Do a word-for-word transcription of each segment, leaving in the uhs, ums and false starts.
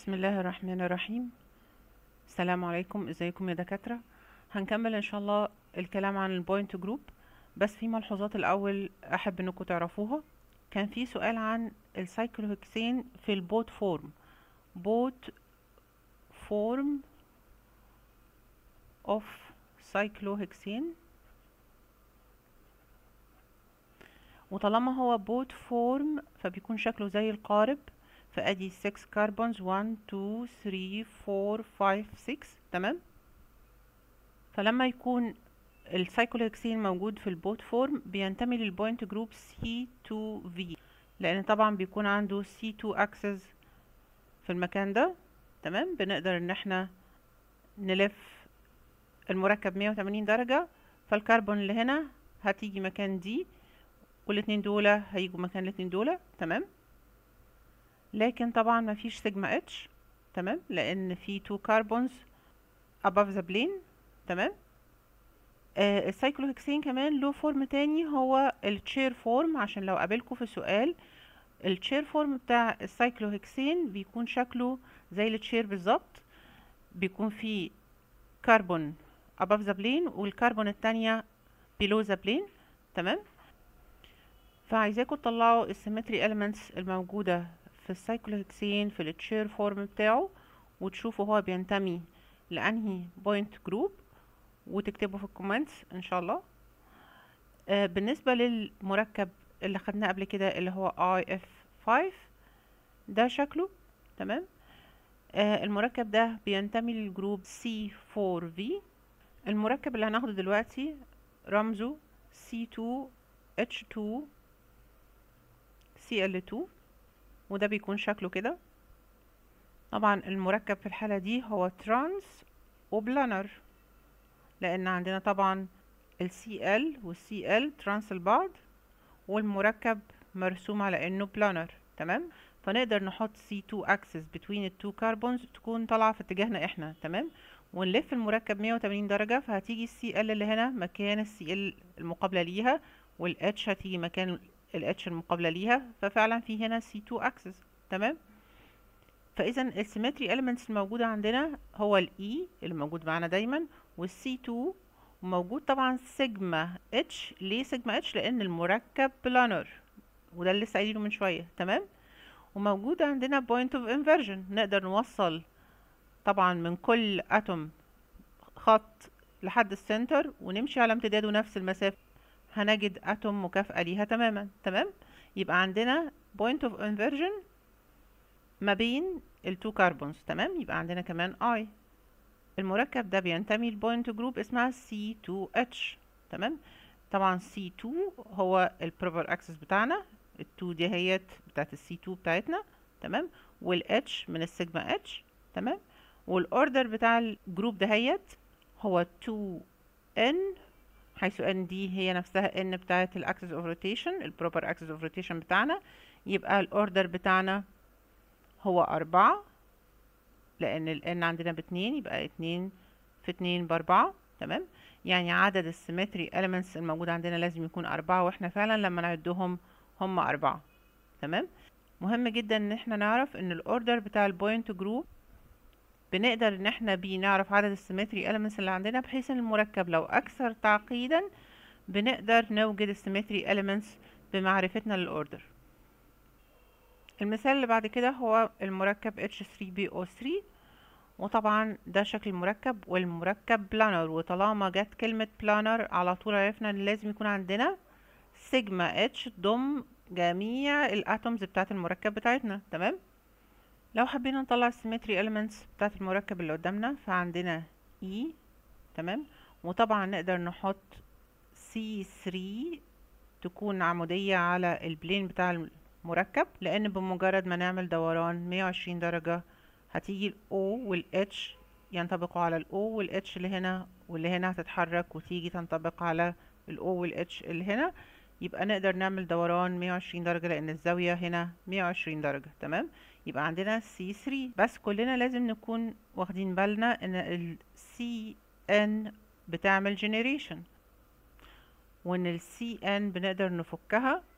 بسم الله الرحمن الرحيم. السلام عليكم، ازيكم يا دكاترة؟ هنكمل ان شاء الله الكلام عن البوينت جروب، بس في ملحوظات الاول احب انكم تعرفوها. كان في سؤال عن السايكلوهكسين في البوت فورم بوت فورم اوف سايكلوهكسين، وطالما هو بوت فورم فبيكون شكله زي القارب. فادي ستة كربونز واحد اتنين تلاتة أربعة خمسة ستة، تمام. فلما يكون السايكلوهكسين موجود في البوت فورم بينتمي للبوينت جروب سي تو في، لان طبعا بيكون عنده سي تو اكسس في المكان ده، تمام. بنقدر ان احنا نلف المركب مية وتمانين درجة، فالكربون اللي هنا هتيجي مكان دي، والاتنين دول هيجوا مكان الاتنين دول، تمام. لكن طبعا مفيش سيجما اتش، تمام، لان في تو كربونز above the plane، تمام. آه السايكلوهكسين كمان له فورم تاني، هو التشير فورم. عشان لو قابلكوا في سؤال، التشير فورم بتاع السايكلوهكسين بيكون شكله زي التشير بالظبط، بيكون فيه كربون above the plane والكربون التانية below the plane، تمام. فعايزاكم تطلعوا السيمتري elements الموجودة في السايكلوهكسين في التشير فورم بتاعه، وتشوفوا هو بينتمي لأنهي بوينت جروب، وتكتبوا في الكومنتس ان شاء الله. آه بالنسبة للمركب اللي خدناه قبل كده اللي هو اي اف خمسة، ده شكله تمام. آه المركب ده بينتمي للجروب سي فور في. المركب اللي هناخده دلوقتي رمزه سي تو اتش تو سي ال تو، وده بيكون شكله كده. طبعا المركب في الحالة دي هو ترانس وبلانر، لان عندنا طبعا ال سي ال وال سي ال ترانس لبعض، والمركب مرسوم على انه بلانر، تمام. فنقدر نحط سي تو axis between التو كربونز تكون طالعة في اتجاهنا احنا، تمام. ونلف المركب مية وتمانين درجة، فهتيجي السي ال اللي هنا مكان السي ال المقابلة ليها، والاتش هتيجي مكان الاتش المقابلة ليها، ففعلا في هنا سي تو axis، تمام. فاذا السيمتري elements الموجودة عندنا هو الاي اللي موجود معانا دايما، والسي تو، وموجود طبعا سيجما اتش. ليه سيجما اتش؟ لان المركب بلانر، وده اللي لسه قايلينه من شويه، تمام. وموجود عندنا point of inversion، نقدر نوصل طبعا من كل اتوم خط لحد السنتر ونمشي على امتداده نفس المسافه، هنجد اتوم مكافئه ليها تماما، تمام. يبقى عندنا point of inversion ما بين التو كربونز، تمام. يبقى عندنا كمان I. المركب ده بينتمي لبوينت جروب اسمها سي تو اتش، تمام. طبعا سي تو هو البروبر اكسس بتاعنا، ال تو دي هيت بتاعت ال سي تو بتاعتنا، تمام. وال H من السيجما اتش، تمام. والاوردر بتاع الجروب ده هيت هو تو ان، حيث ان دي هي نفسها ان بتاعت الاكسس اوف روتيشن، البروبر اكسس اوف روتيشن بتاعنا. يبقى الاوردر بتاعنا هو أربعة، لأن ال n عندنا باتنين، يبقى اتنين في اتنين بأربعة، تمام. يعني عدد السيمتري elements الموجود عندنا لازم يكون أربعة، واحنا فعلا لما نعدهم هم أربعة، تمام. مهم جدا ان احنا نعرف ان الاوردر بتاع البوينت جروب بنقدر ان احنا بيه نعرف عدد السيمتري elements اللي عندنا، بحيث ان المركب لو اكثر تعقيدا بنقدر نوجد السيمتري elements بمعرفتنا للاوردر. المثال اللي بعد كده هو المركب اتش ثري بي او ثري، وطبعا ده شكل المركب، والمركب بلانر. وطالما جت كلمة بلانر على طول عرفنا ان لازم يكون عندنا سيجما اتش تضم جميع الاتومز بتاعت المركب بتاعتنا، تمام. لو حبينا نطلع السيمتري elements بتاعت المركب اللي قدامنا، فعندنا E، تمام. وطبعا نقدر نحط سي ثري تكون عمودية على البلين بتاع المركب، لان بمجرد ما نعمل دوران مية وعشرين درجة هتيجي ال O وال H ينطبقوا على ال O وال H اللي هنا، واللي هنا هتتحرك وتيجي تنطبق على ال O وال H اللي هنا. يبقى نقدر نعمل دوران مية وعشرين درجة، لان الزاوية هنا مية وعشرين درجة، تمام. يبقى عندنا سي ثري. بس كلنا لازم نكون واخدين بالنا ان ال سي ان بتعمل generation، وان ال سي ان بنقدر نفكها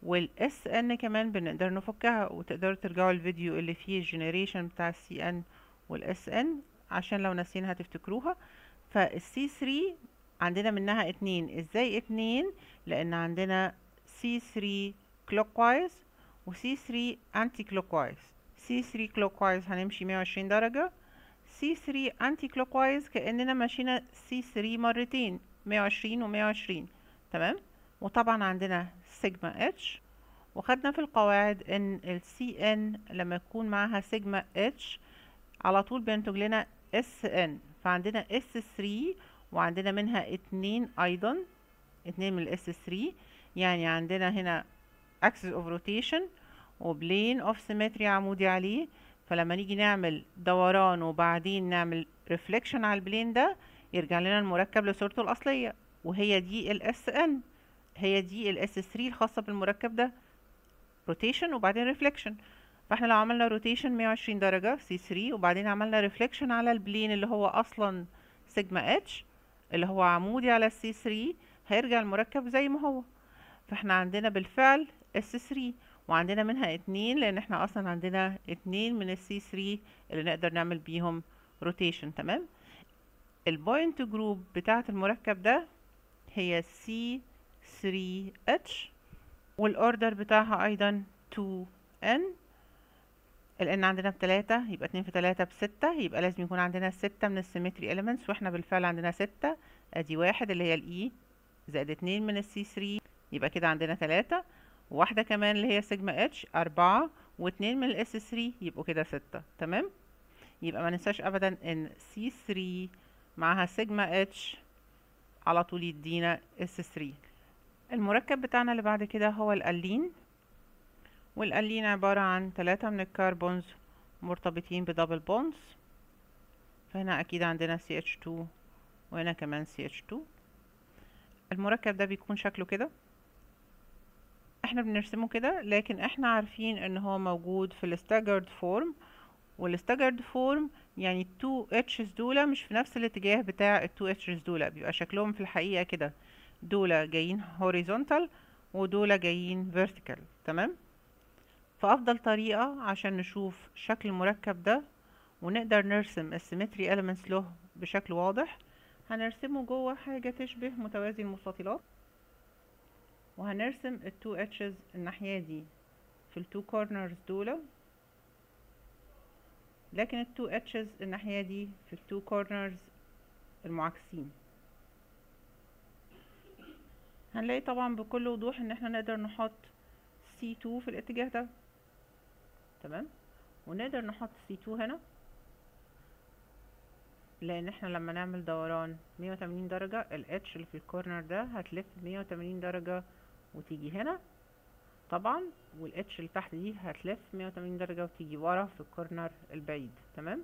والاس ان كمان بنقدر نفكها، وتقدروا ترجعوا الفيديو اللي فيه الجنريشن بتاع السي ان والاس ان عشان لو ناسينها تفتكروها. فالسي ثري عندنا منها اتنين. ازاي اتنين؟ لان عندنا سي ثري clockwise و سي ثري anti clockwise. سي ثري clockwise هنمشي مية وعشرين درجة، سي ثري anti clockwise كأننا مشينا سي ثري مرتين، مية وعشرين و مية وعشرين. تمام. وطبعا عندنا سيجما اتش، وخدنا في القواعد ان السي ان لما يكون معاها سيجما اتش على طول بينتج لنا اس ان، فعندنا اس ثري وعندنا منها اتنين ايضا، اتنين من الاس ثري. يعني عندنا هنا axis of rotation وبلين اوف سيمتري عمودي عليه، فلما نيجي نعمل دوران وبعدين نعمل ريفليكشن على البلين ده يرجع لنا المركب لصورته الاصليه، وهي دي الاس ان، هي دي الاس ثري الخاصه بالمركب ده، روتيشن وبعدين ريفليكشن. فاحنا لو عملنا روتيشن مية وعشرين درجه سي ثري وبعدين عملنا ريفليكشن على البلين اللي هو اصلا سيجما اتش اللي هو عمودي على السي ثري، هيرجع المركب زي ما هو. فاحنا عندنا بالفعل اس ثري، وعندنا منها اتنين لان احنا اصلا عندنا اتنين من السي ثري اللي نقدر نعمل بيهم روتيشن. تمام. البوينت جروب بتاعه المركب ده هي سي ثري اتش، والاوردر بتاعها ايضا تو ان. لان عندنا بتلاتة يبقى اتنين في تلاتة بستة، يبقى لازم يكون عندنا ستة من السيمتري elements، واحنا بالفعل عندنا ستة. ادي واحد اللي هي الاي زائد اتنين من السي ثري، يبقى كده عندنا تلاتة، وواحدة كمان اللي هي سيجما اتش اربعة، واتنين من الاس ثري يبقوا كده ستة. تمام. يبقى ما ننساش ابدا ان سي ثري معاها سيجما اتش على طول يدينا اس ثري. المركب بتاعنا اللي بعد كده هو الالين، والالين عبارة عن ثلاثة من الكربونز مرتبطين بدبل بونز. فهنا اكيد عندنا سي اتش تو وهنا كمان سي اتش تو. المركب ده بيكون شكله كده، احنا بنرسمه كده، لكن احنا عارفين ان هو موجود في الستاجرد فورم. والستاجرد فورم يعني التو اتشز دول مش في نفس الاتجاه بتاع التو اتشز دول، بيبقى شكلهم في الحقيقة كده، دول جايين horizontal ودول جايين vertical. تمام. فافضل طريقة عشان نشوف شكل المركب ده ونقدر نرسم السيمتري elements له بشكل واضح، هنرسمه جوه حاجة تشبه متوازي المستطيلات، وهنرسم التو اتشز الناحية دي في التو كورنرز دول، لكن التو اتشز الناحية دي في التو كورنرز المعاكسين. هنلاقي طبعا بكل وضوح ان احنا نقدر نحط سي تو في الاتجاه ده. تمام. ونقدر نحط سي تو هنا، لان احنا لما نعمل دوران مية وتمانين درجة الاتش اللي في الكورنر ده هتلف مية وتمانين درجة وتيجي هنا طبعا، والاتش اللي تحت دي هتلف مية وتمانين درجة وتيجي ورا في الكورنر البعيد. تمام.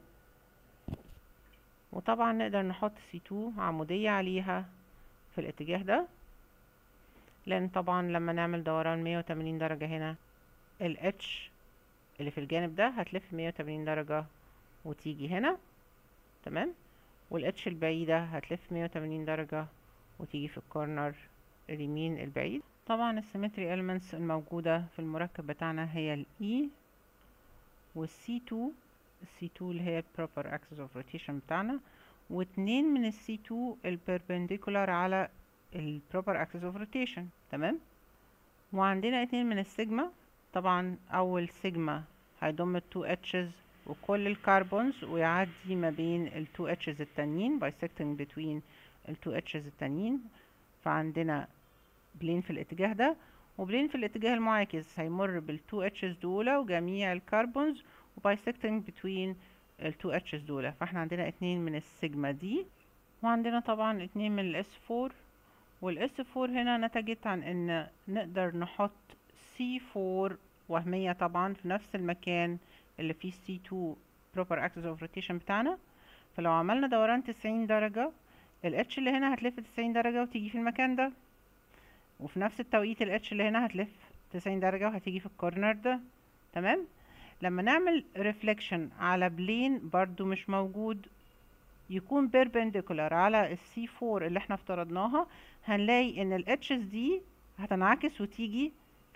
وطبعا نقدر نحط سي تو عمودية عليها في الاتجاه ده، لان طبعا لما نعمل دوران مية وتمانين درجة هنا الاتش اللي في الجانب ده هتلف مية وتمانين درجة وتيجي هنا. تمام. والاتش البعيدة هتلف مية وتمانين درجة وتيجي في الكورنر اليمين البعيد. طبعا السيمتري elements الموجودة في المركب بتاعنا هي ال E والسي تو، السي تو اللي هي proper axis of rotation بتاعنا، واتنين من السي تو البربنديكولار على ال proper axis of rotation. تمام. وعندنا اتنين من السيجما، طبعا اول سيجما هيضم التو اتشز وكل الكربونز ويعدي ما بين التو اتشز التانيين bisecting between التو اتشز التانيين، فعندنا بلين في الاتجاه ده وبلين في الاتجاه المعاكس هيمر بالتو اتشز دول وجميع الكربونز وبايسكتنج بتوين التو اتشز دول. فاحنا عندنا اتنين من السيجما دي، وعندنا طبعا اتنين من الاس فور. والاس فور هنا نتجت عن ان نقدر نحط سي فور وهمية طبعا في نفس المكان اللي فيه سي تو proper axis of rotation بتاعنا. فلو عملنا دوران تسعين درجة الاتش اللي هنا هتلف تسعين درجة وتيجي في المكان ده، وفي نفس التوقيت الاتش اللي هنا هتلف تسعين درجة وهتيجي في الكورنر ده. تمام. لما نعمل ريفليكشن على بلين برضو مش موجود يكون بيربنديكولار على السي فور اللي احنا افترضناها، هنلاقي ان الاتشز دي هتنعكس وتيجي في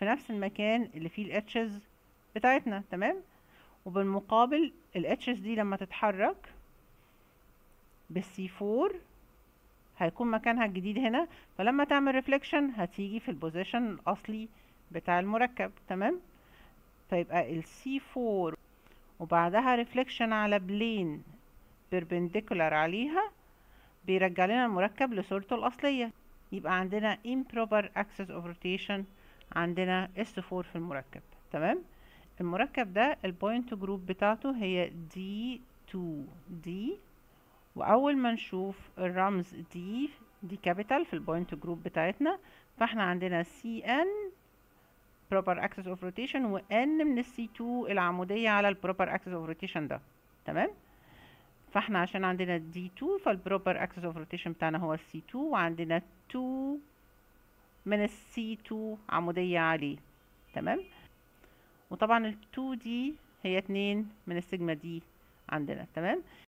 في نفس المكان اللي فيه الاتشز بتاعتنا، تمام. وبالمقابل الاتشز دي لما تتحرك بالسي فور هيكون مكانها الجديد هنا، فلما تعمل ريفليكشن هتيجي في البوزيشن الاصلي بتاع المركب، تمام. فيبقى السي فور وبعدها ريفليكشن على بلين بيربنديكولار عليها بيرجع لنا المركب لصورته الأصلية. يبقى عندنا improper axis of rotation، عندنا اس فور في المركب، تمام. المركب ده البوينت جروب بتاعته هي دي تو دي، وأول ما نشوف الرمز دي دي كابيتال في البوينت جروب بتاعتنا، فاحنا عندنا سي ان proper axis of rotation و n من السي تو العمودية على البروبر axis of rotation ده، تمام. فاحنا عشان عندنا دي تو فالبروبر axis of rotation بتاعنا هو السي تو، وعندنا تو من السي تو عمودية عليه، تمام. وطبعا ال تو دي هي اتنين من السيجما دي عندنا، تمام.